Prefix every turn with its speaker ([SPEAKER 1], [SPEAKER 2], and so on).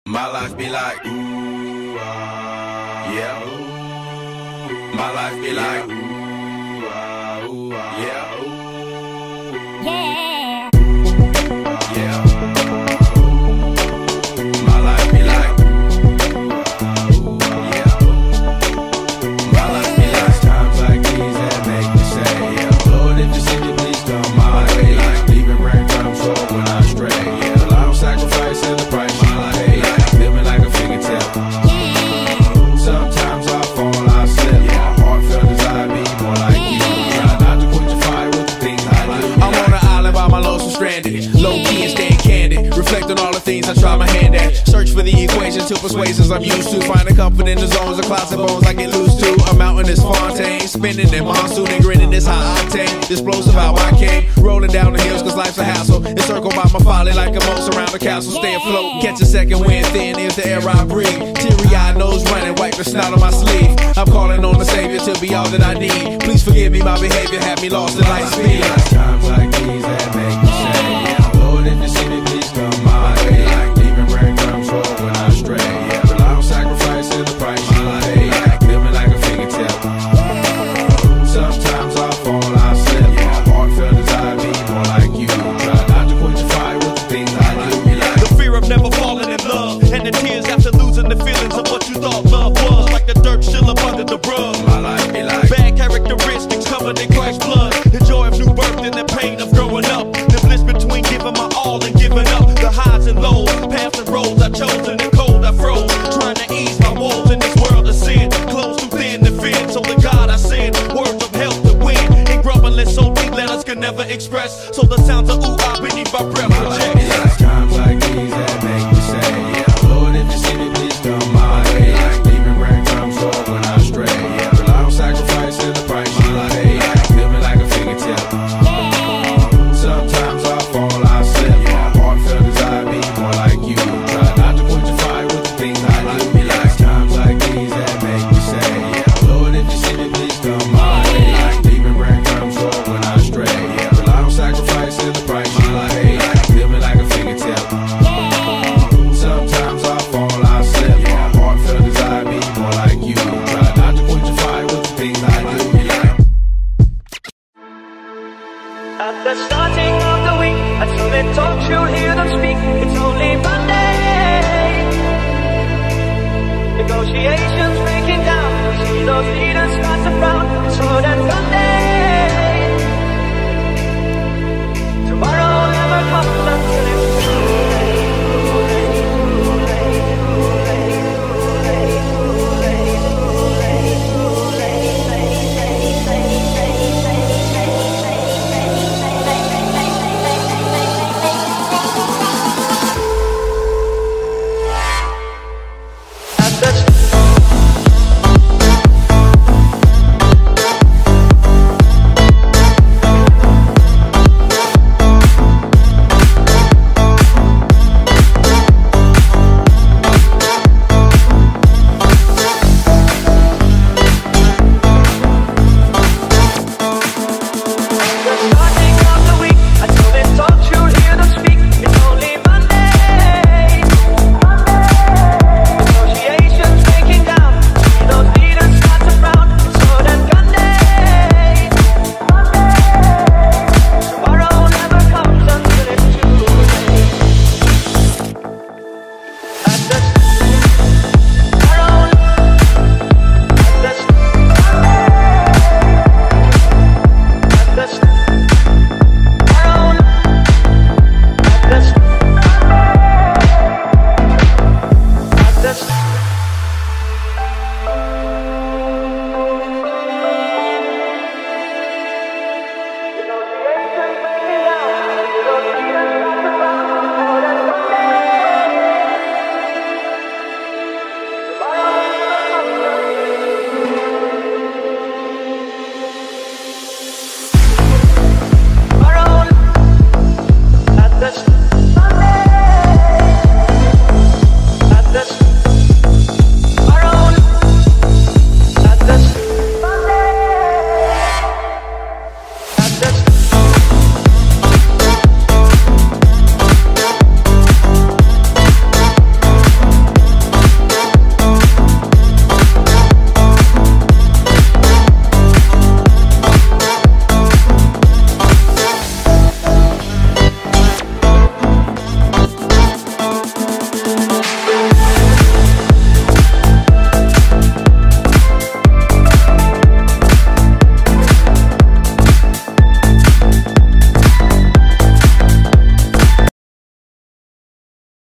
[SPEAKER 1] My life be like, ooh, yeah, ooh. My life be like, ooh, yeah, ooh.
[SPEAKER 2] Yeah.
[SPEAKER 1] Yeah. My life be like, ooh, yeah. My life be like times like these that make me say, yeah. Lord, if you send you, please come my way. Like leaving breadcrumbs for when I stray. Yeah, a lot of sacrifice and the price you pay. Living like a fingertip. Sometimes I fall, I slip. Yeah, heartfelt desire be more like you. Try not to quench your fire with the things I do. I'm on an island by my lonesome stranded. Low key and staying candid. Reflect on all the things I try my hand at. Search for the equation to persuasions I'm used to. Finding comfort in the zones of clouds and bones I get loose to. I'm out in this Fontaine, spinning in monsoon and grinning this high octane. Explosive how I came, rolling down the hills cause life's a hassle. Encircled by my folly like a moat around the castle. Stay afloat, catch a second wind, thin is the air I breathe. Teary-eyed nose running, wipe the snot on my sleeve. I'm calling on the Savior to be all that I need. Please forgive me, my behavior had me lost in light speed. Times like these that make me say, yeah, Lord, if you see me, please come my way. Like leaving breadcrumbs for when I stray. Yeah, rely on sacrifice and the price you pay. Like living like a fingertip. Sometimes I fall, I slip. Yeah, heartfelt desire be more like you. Try not to quench your fire with the things I do.
[SPEAKER 3] The fear of never falling in love, and the tears after losing the feelings of what you thought love was. Like the dirt still up under the rug.
[SPEAKER 1] My life be like
[SPEAKER 3] bad characteristics covered in Christ's blood. The joy of new birth and the pain of growing up. The bliss between giving my all and giving up. The highs and lows, paths and roads I chose, and the cold I froze. Trying to ease my woes in this world of sin. Close too thin to fit, so the God I send words of help to win. And grumbling so deep letters can never express. So the sounds of